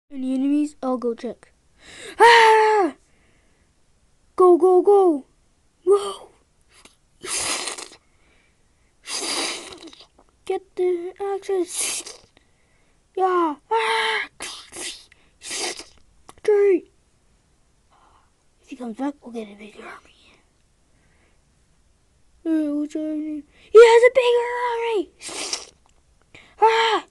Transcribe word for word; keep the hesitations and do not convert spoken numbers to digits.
Any enemies? I'll go check. Ah! Go, go, go! Whoa! Get the access! Yeah! Ah! Tree! If he comes back, we'll get a bigger army. Uh, which army? He has a bigger army! Ah!